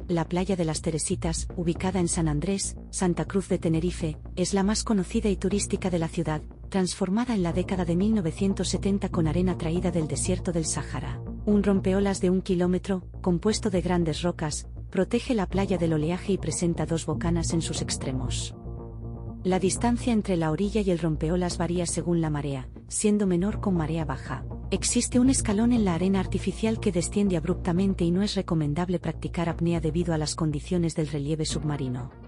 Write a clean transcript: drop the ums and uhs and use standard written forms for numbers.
la playa de las Teresitas, ubicada en San Andrés, Santa Cruz de Tenerife, es la más conocida y turística de la ciudad, transformada en la década de 1970 con arena traída del desierto del Sáhara. Un rompeolas de 1 kilómetro, compuesto de grandes rocas, protege la playa del oleaje y presenta 2 bocanas en sus extremos. La distancia entre la orilla y el rompeolas varía según la marea, siendo menor con marea baja. Existe un escalón en la arena artificial que desciende abruptamente y no es recomendable practicar apnea debido a las condiciones del relieve submarino.